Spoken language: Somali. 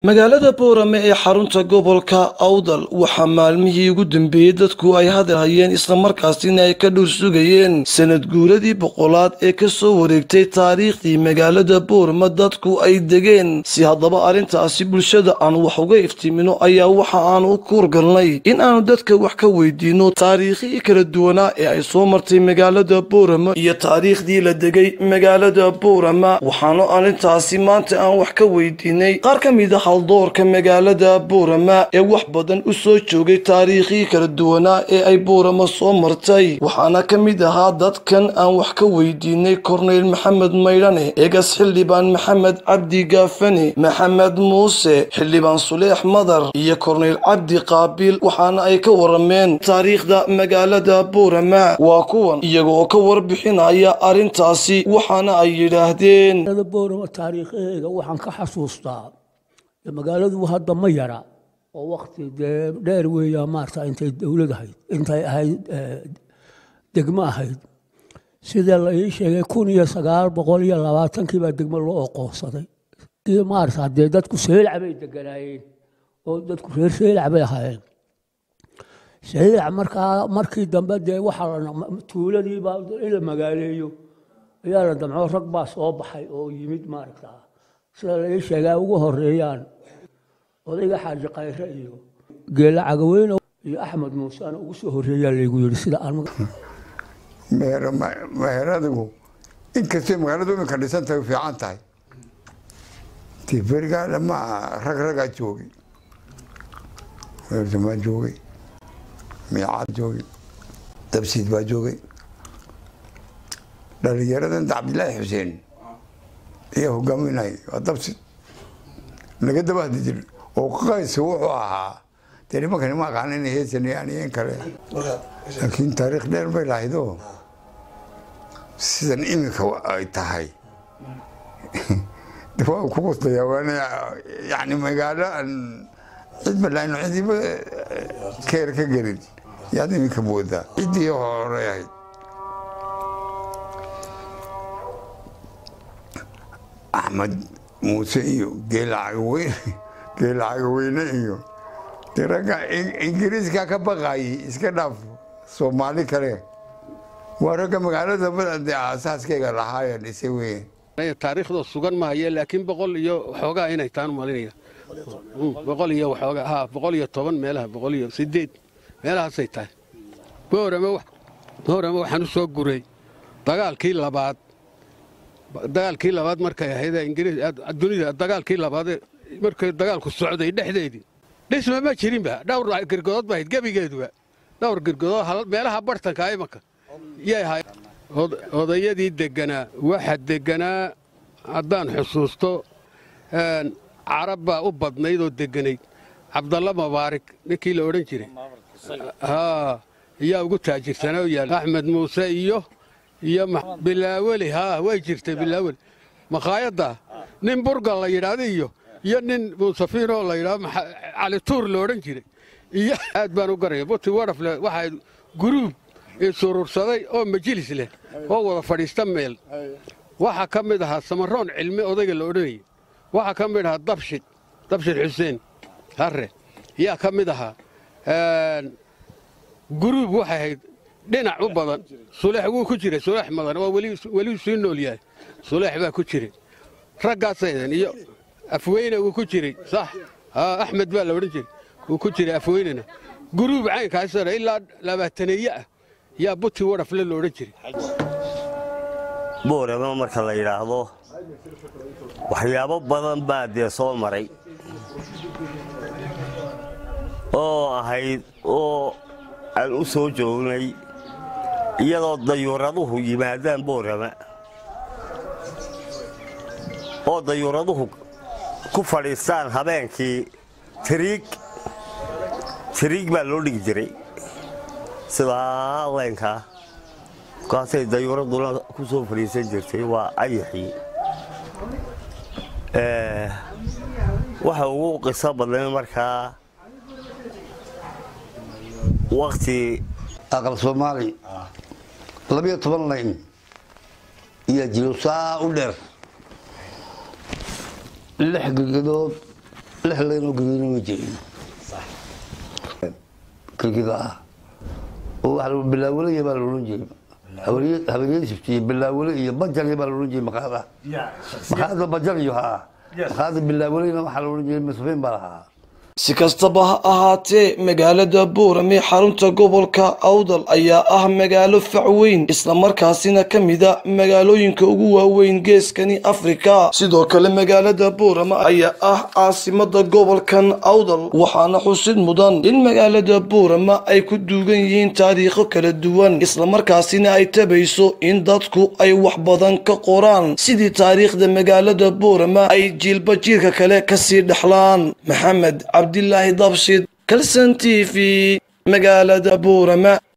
magaalada Boorame ee xarunta gobolka Awdal waxa maalmihii ugu dambeeyay dadku ay hadalhayeen isla markaasina ay ka dhur sugayeen sanad guuradii boqolaad ee ka soo wareegtay taariikhdii magaalada Boorame dadku ay degeen si haddaba arrintaasi bulshada aan wax uga iftiimino ayaa waxa aan u kuurgalnay in aanu dadka wax ka weydiino taariikhii kala duwanaa ee ay soo martay magaalada Boorame iyo taariikhdii la degay magaalada Boorame waxaanu arrintaasi maanta aan wax ka weydiinay qaar ka mid ah doorka magaalada Boorame ee wax badan u soo joogay taariikhii kala duwanaa ee ay Boorame soo martay waxaana ka mid ahaa dadkan aan wax ka weydiinay Korneyl Maxamed Maydhane eegas xildhibaan Maxamed Cabdi Gaafane Maxamed Muuse xildhibaan Suleex Madar iyo Korneyl Cabdi Qaabil waxaana ay ka warameen taariikhda magaalada Boorame waa kuwan iyagoo ka warbixinaya arrintaasi waxaana ay yiraahdeen Boorame taariikheega waxaan ka xasuustaa magaaladu hadda ma yara oo waqti dheer weeyaa maarta intay dawlad ahayd intay ahayd degmo ahayd sida la ii sheegay 1920 baa degmo loo aqoonsaday maarta hadee dadku seelca bay deganaayeen oo dadku reer seelca bay ahaayeen seelca markii dambe dee waxa tuuladii baa ila magaaleeyo ayaa la damco rag baa soo baxay oo yimid maarta sida la ii sheegay ugu horeeyaan odayga xaaji qayre iyo geela cagaweyne iyo Axmed Muuse aan ugu soo horeeyay leeyahay yiri sida aan meheradigu inkastoo magaaladu ka dhisan tahay fiican tahay tifirga lama raga joogi ma joogi miyaad joogi tabsiid baa joogi dhalinyaradan Cabdilaahi Xuseen iyo hogaaminay tabsiid laga dabahdi jiray oo qays wuxuu ahaa tani ma qaanin heesan yani kale laakiin taariikh dheer bay lahayd oo sidan imika ay tahay dawaa ku qosdaya waana yani magaalo cid balaan cidiba keer ka gelin yaad imika booda cidii hore Ahmed Muuse iyo geela cagaweyne iyo tiraga Ingiriiska ka baqay iska dhaaf Soomaali kale waraga magaalada badda aasaaskayga lahaayeen isawee taariikhda sugan ma hayeen laakiin 100 iyo xoogaa inay taan malinaya 100 iyo xoogaa 110 meelaha 108 meelahaasay tahay Boorame waxaan soo guray dagaalkii labaad markay ahayd Ingiriis dunida dagaalkii labaad markay dagaalku socday dhexdeedii dhisma ma jirin ba dhowr girgood bayd gabigeeduba dhowr girgood meelaha bartanka imanka yahay odayadii deganaa waxa deganaa haddaan xusuusto carabba u badnayd oo deganayd Cabdalla Mubaarak ninkii la oran jiray yaa ugu taajirsanaa yaal Axmed Muuse iyo bilaawali way jirtay bilaawali maqaayada nin burgal la yiraahdo iyo nin Musafiiro la yiraahdo Ali Tuur la oran jiray iyo aad baan u garay buti waraf waxa group ee surursaday oo majlis leh oo wada fadhiista meel waxa ka mid ahaa Samaroon cilmi odayga la oranayay waxa ka mid ahaa Dabshid Xuseen harre yaa ka mid ahaa group waxa ahayd dhinac u badan Suleex wuu ku jiray Suleex Madan waa wali soo nool yahay Suleex baa ku jiray raggaasaydan iyo afweyne wuu ku jiray sax Axmed baa la oran jiray wuu ku jiray afweynena group caynkaas ah ilaa 20 yaa buti waraf la oran jiray Boorame marka la yiraahdo waxyaabo badan baa dee soo maray oo ahayd oo aan u soo joognay iyadoo dayuuraduhu yimaadaan Boorame oo dayuuraduhu ku fadhiistaan habeenkii tiriig baa loo dhigi jiray sida leenka kaasay dayuuraduna ku soo fadhiisan jirtay waa ayaxii waxa ugu qiso badan markaa waqti aqal Soomaali 12 leen iyo jilusaa u dheer 6 gigadood لحلين وقرين وجين كل كذا وعلى بالأول يبغى الرجيم هبريد شفتي بالأول يبجر يبغى الرجيم مخاذ بجر يها مخاذ بالأول ما حل الرجيم مسفين برها si kastaba ha ahaatee magaalada Boorame xarunta gobolka Awdal ayaa ah magaalo fac weyn isla markaasina kamida magaalooyinka ugu waaweyn geeskani Afrika sidoo kale magaalada Boorame ayaa ah caasimada gobolkan Awdal waxaana xusid mudan in magaalada Boorame ay ku duugan yihiin taariikho kala duwan isla markaasina ay tabayso in dadku ay wax badan ka qoraan sidii taariikhda magaalada Boorame ay jiilba jiilka kale ka sii dhaxlaan Maxamed عبد الله ضبشد كلسن تي في مقالة بورما.